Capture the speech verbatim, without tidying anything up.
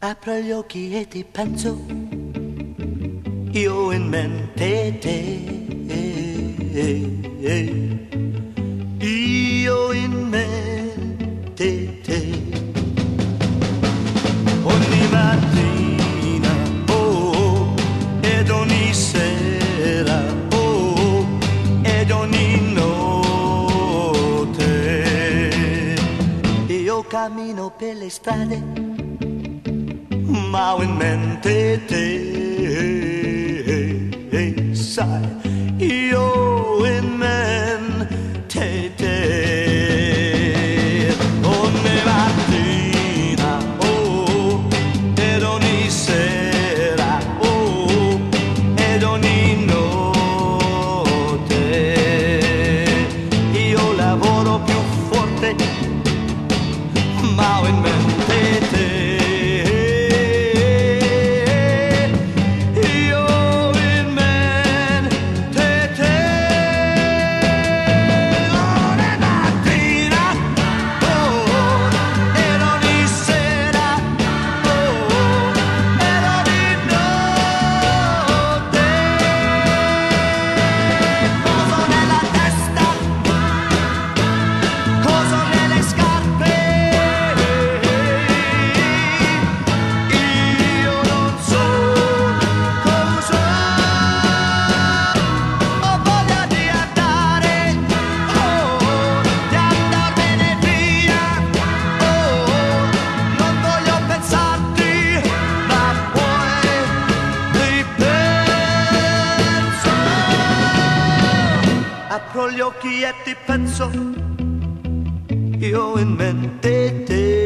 Apro gli occhi e ti penso, io in mente te, io in mente te. Ogni mattina, oh, ed ogni sera, oh, ed ogni notte. Io cammino per le strade, ma ho in mente te, sai, io in mente te. Ogni mattina, oh, ed ogni sera, oh, ed ogni notte. Io lavoro più forte, ma ho in mente te. Apro gli occhi e ti penso, io in mente te.